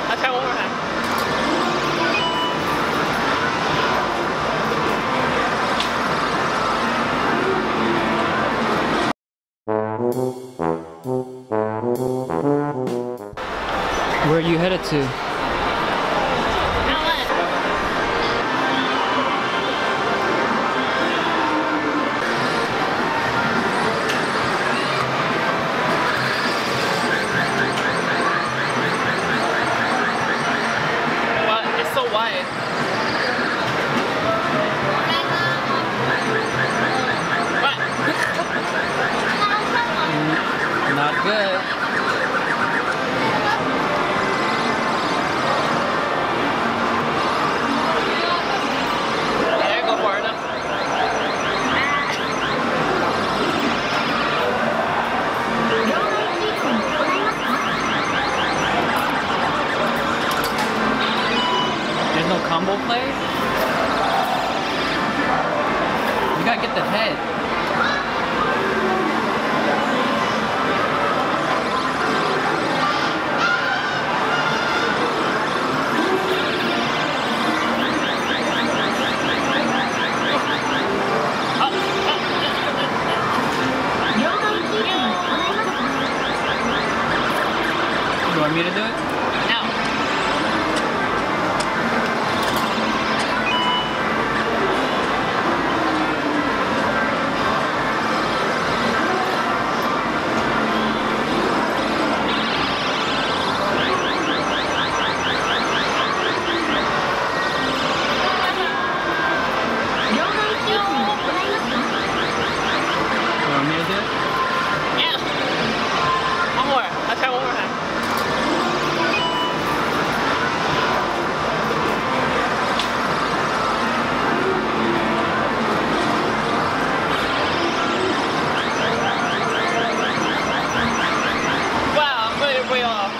Let's try one more time. Where are you headed to? Not good. Yeah, go far enough. There's no combo play? You gotta get the head. You want me to do it? No. You want me to do it? Yeah. One more. Let's try one more time. Wow, I'm way off.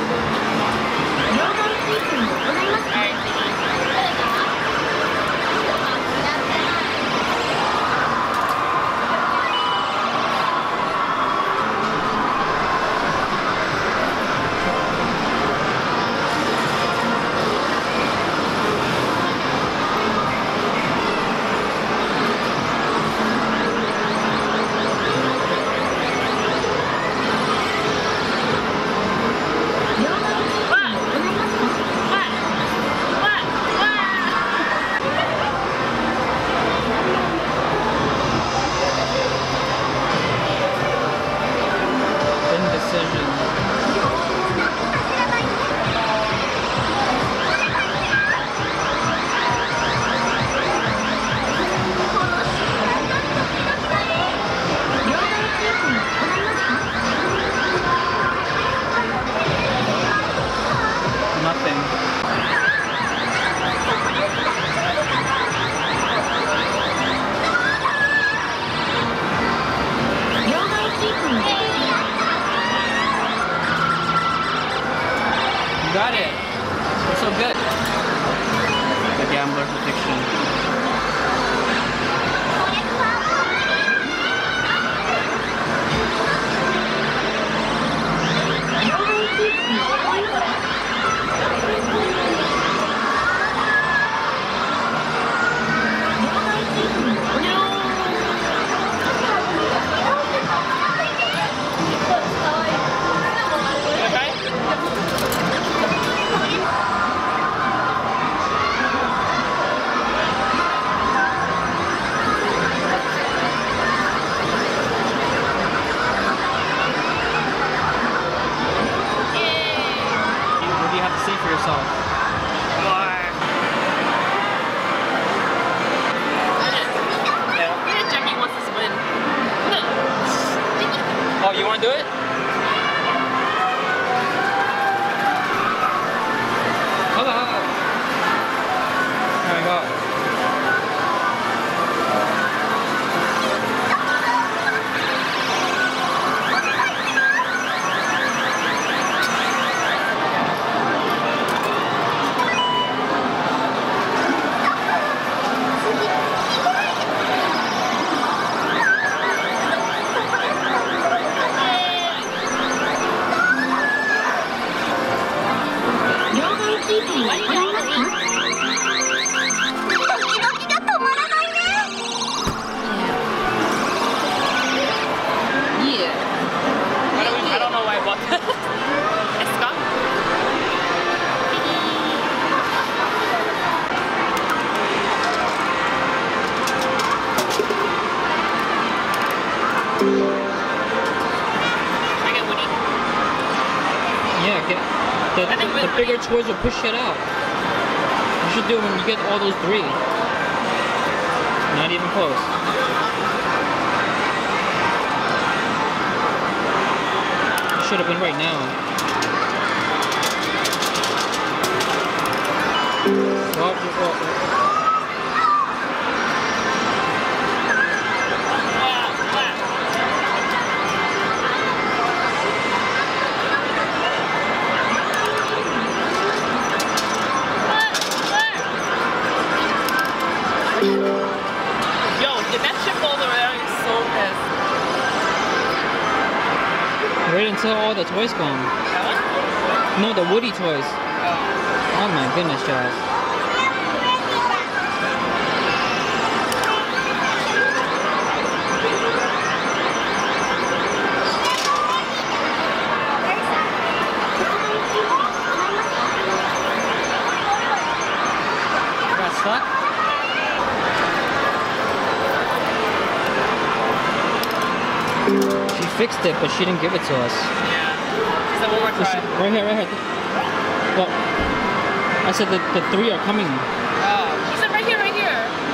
You got it. You're so good. The gambler's addiction. What do you have to say for yourself? Yeah, Jackie wants us to win. Oh, you want to do it? Hold on, hold on. There we go. しい点はございますか？ドキドキが止まらないね。 Yeah. I don't know why I bought that. Esca? I get Woody. Yeah, get the bigger toys will push it out. You should do it when you get all those 3. Not even close. It should have been right now. Oh. Yo, if that ship falls over there, I'm so pissed. Wait until all the toys come. That one? No, the Woody toys. Oh. Oh my goodness, Jazz. Got stuck? She fixed it, but she didn't give it to us. Yeah. So one more try. Right here. Well, I said that the 3 are coming. Oh. He said right here, right here.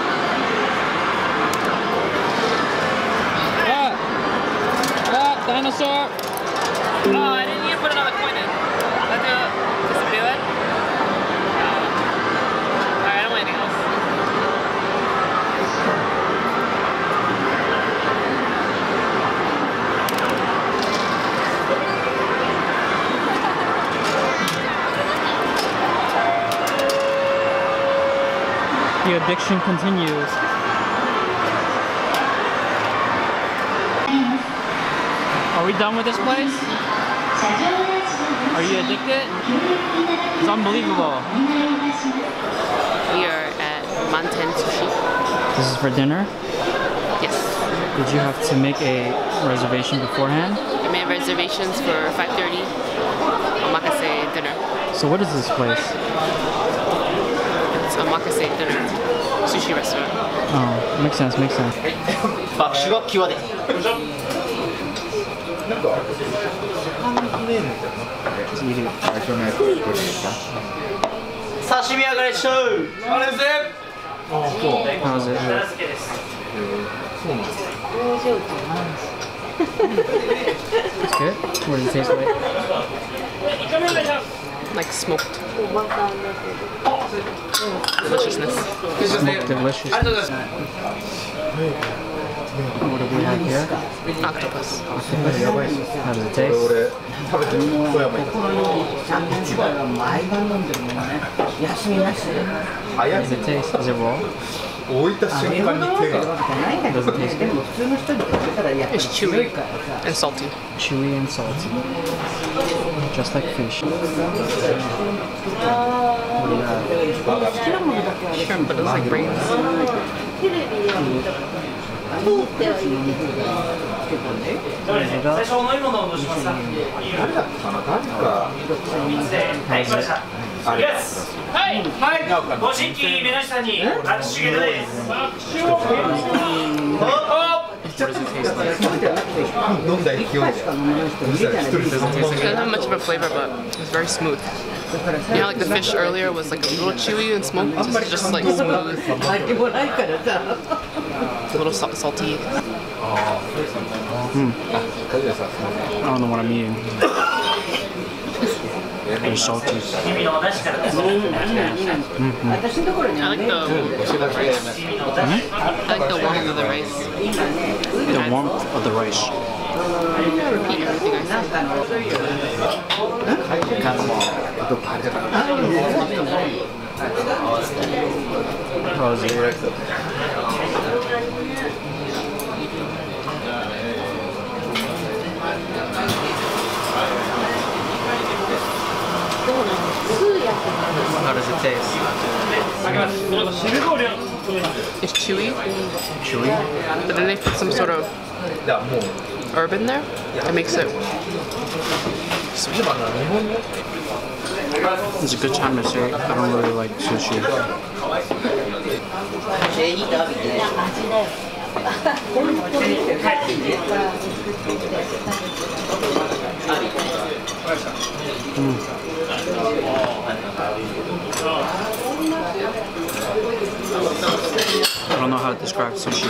Dinosaur! Oh, I didn't even put another coin in. Let's do it. Just to do it. Alright, I don't want anything else. The addiction continues. Are we done with this place? Are you addicted? It's unbelievable. We are at Manten Sushi. This is for dinner? Yes. Did you have to make a reservation beforehand? We made reservations for 5:30 omakase dinner. So what is this place? It's omakase dinner. Sushi restaurant. Oh, makes sense. 爆酒が際で。刺身上がりしょう。あれぜ。 How's it? It's good? What does it taste like? Like smoked. Deliciousness. Smoked delicious. What do we have here? Octopus. How does it taste? 食べてる富山に。 How does it taste? Is it raw? 置いた瞬間に手が。 Does it taste good? It's chewy and salty. Chewy and salty. Just like fish. What do you have? Shrimp, but it's like brains. 最初お飲み物をどうしますか。誰だったかな、誰か。あれ。 はい、ご新規皆さんに握手です。 飲んだ勢いで。 It doesn't have much of a flavor, but it's very smooth. You know, like the fish earlier was like a little chewy and smoked. This is just like smooth. A little salty. I don't know what I'm eating. It's salty. I like the warmth of the rice. The warmth of the rice. Repeat everything I said. How does it taste? It's chewy, Chewy? but then they put some sort of herb in there. It makes it sweet. It's a good time to say I don't really like sushi. I don't know how to describe sushi,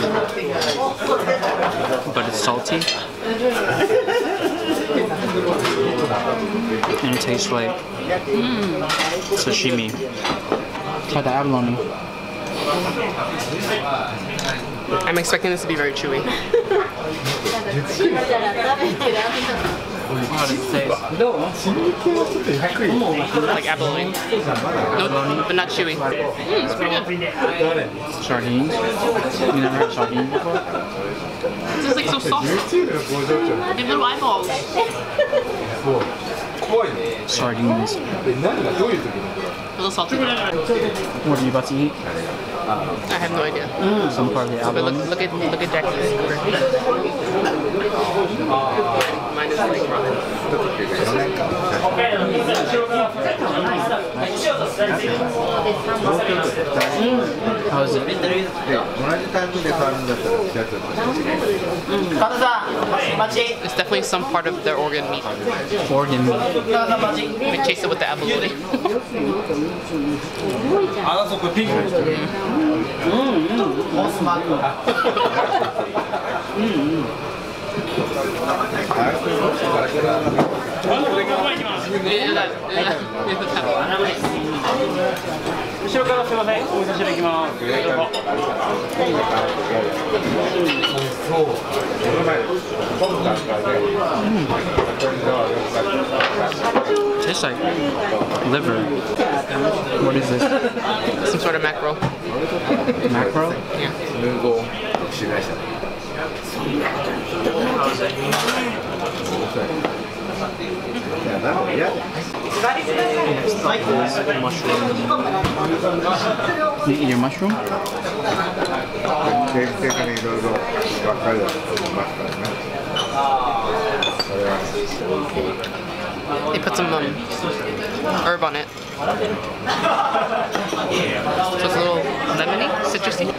but it's salty. And it tastes like sashimi. Try the abalone. I'm expecting this to be very chewy. How does it taste? Like abalone. No, but not chewy. It's pretty good. Sardines? You never had sardines before? This is like so soft. They have little eyeballs. Sardines. A little salty. What are you about to eat? I have no idea. Some part of the But abalone? look at Jackie's. Mine is like ramen. How is it? It's definitely some part of their organ meat. Organ meat. We taste it with the abalone. Tastes like liver. What is this? Some sort of mackerel. Mackerel? Yeah. Mushroom. You eat your mushroom? They put some herb on it. So it's a little lemony, citrusy.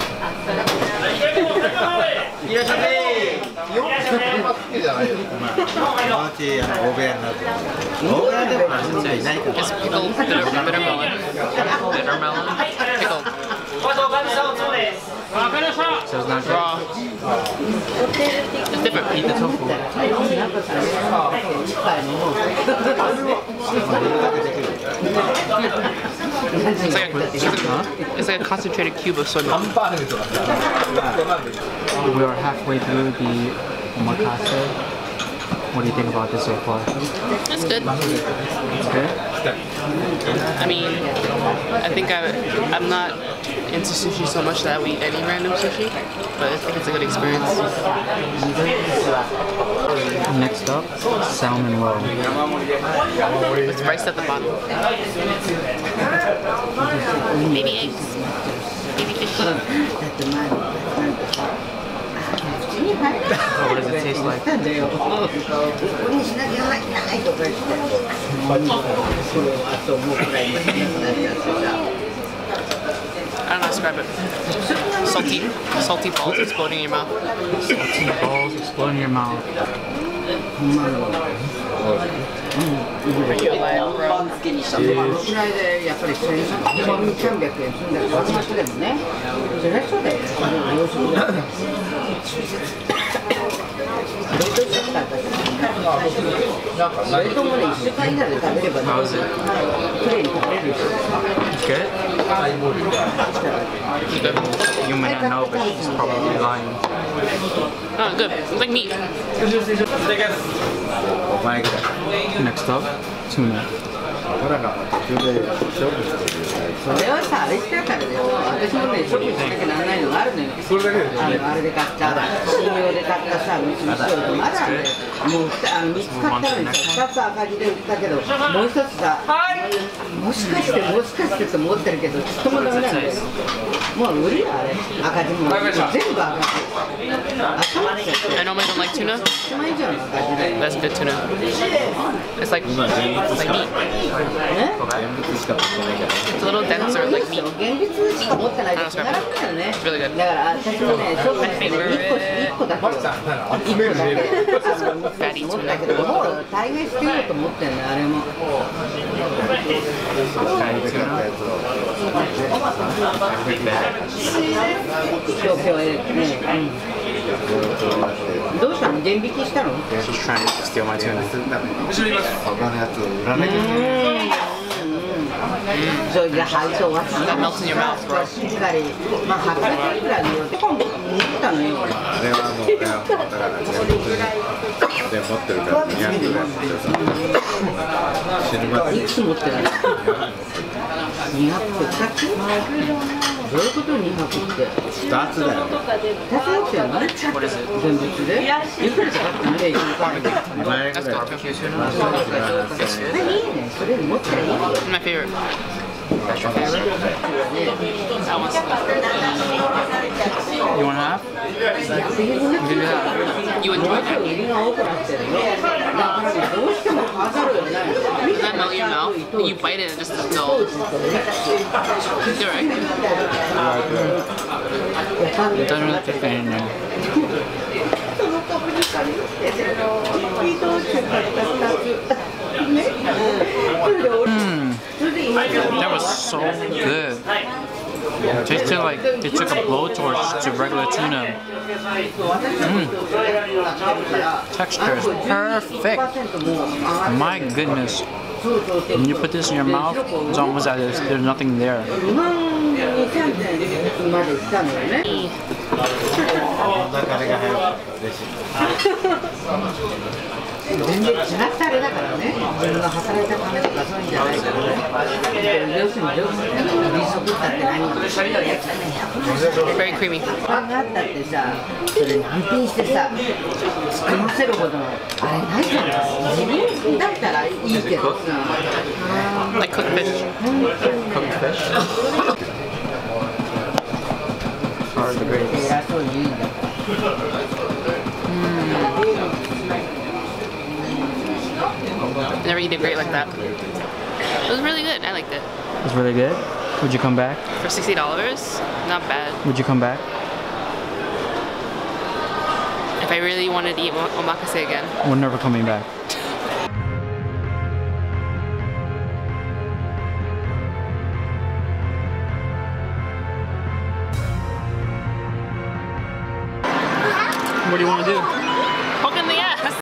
It's pickled bitter melon. Bitter melon. Pickled. So it's not Raw. It's different. Eat the tofu. It's like a concentrated cube of soy milk. We are halfway through the omakase. What do you think about this so far? It's good. It's good? I mean, I think I'm not into sushi so much that I would eat any random sushi, but I think it's a good experience. Next up, salmon roll. With rice at the bottom. Baby eggs. Baby fish. What does it taste like? I don't know how to describe it. Salty balls exploding in your mouth. Salty balls exploding in your mouth. Are you alive, bro? 沖縄でやっぱり1300円、1300円、8月でもね、そりゃそうだよ、洋食だよ。冷凍しちゃったんだけど、冷凍もね、1週間以内で食べればね、きれいに食べれるし。 Good? You may not know, but she's probably lying. Oh, good. It's like meat. Next up, tuna. それはさ、あれしたからだよ。私もね、処分しなきゃならないのがあるのよ。 それだけであれで買った、信用で買ったさ、三つ塩とまだあるんだよ。もう3つ買ったのにさ、2つ赤字で売ったけど、もう1つさ、もしかしてと思ってるけど、ちっともダメなんだよ。もう売るよ、あれ。赤字も。全部赤字。頭に I normally don't like tuna. 1万以上の赤字だよ。 That's good tuna. It's like meat. It's a little denser, like meat. 現実しか持ってないと気が楽だよね。だから私もね、そうですね、1個だけ。持ったけど、もう大概捨てようと思ってんね、あれも。今日ね、どうしたの？電引きしたの？ She's trying to steal my tuna. 他のやつ売らなきゃいけない。 それで配送が That melts in your mouth, bro. しっかり、まあ800円くらいのよ。持ったのよ。 あれはもう、だから全部で持ってるから200ぐらい持ってるから死ぬまでいくつ持ってるの？200個2つ？どういうこと200って 2つだよ。 2つ持ってるの？全物で？いくらかかったのね？ 2万円ぐ That's らい。 good tuna. いいね、それ持ってりゃいいよ。 My favorite. That's your favorite? That one's You want half? You enjoy that? 売りが多くなってるよ。だからね、どうしても買わざるを得ないの。 Does that melt your mouth? You bite it and it just dissolves. You're right. It doesn't really fit in there. その株に借りてるの。移動車買った2つ。ね。それで俺、それで今 That was so good. It tasted like they took a blowtorch to regular tuna. Texture is perfect. My goodness. When you put this in your mouth, it's almost as if there's nothing there. 2万2000円までしたのよね。全然違ったあれだからね。自分が働いた金とかそういうんじゃないからね。要するに利息ったって何がそれをやつはね、 Very creamy. パンがあったってさ、それ難品してさ、作らせるほどのあれないじゃない。自分だったらいいけどさ。 Like cooked fish. Hard to grade. 偉そうに言うんだから。 I never eat it great like that. It was really good. I liked it. It's really good. Would you come back? For $60, not bad. Would you come back? If I really wanted to eat omakase again. We're never coming back. What do you want to do?